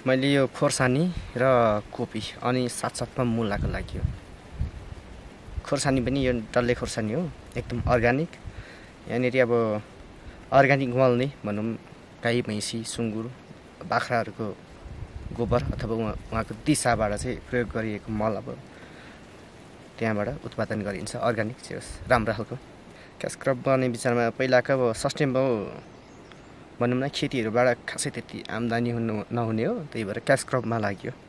मैले यो खोर्सानी र कोपी अनि साथसाथमा मुलाको लागि हो। खोर्सानी पनि यो डल्ले खोर्सानी हो, एकदम अर्ग्यानिक। यहाँनिर अब अर्ग्यानिक मल नै भनौँ, गाई भैँसी सुँगुर बाख्राहरूको गोबर अथवा उहाँको दिसाबाट चाहिँ प्रयोग गरिएको मल अब त्यहाँबाट उत्पादन गरिन्छ। अर्ग्यानिक चाहिँ होस्, राम्रो खालको। क्यास क्रप गर्ने विचारमा पहिलाको अब सस्टेनेबल भनौँ न, खेतीहरूबाट खासै त्यति आम्दानी नहुने हो, त्यही भएर क्यास क्रपमा लाग्यो।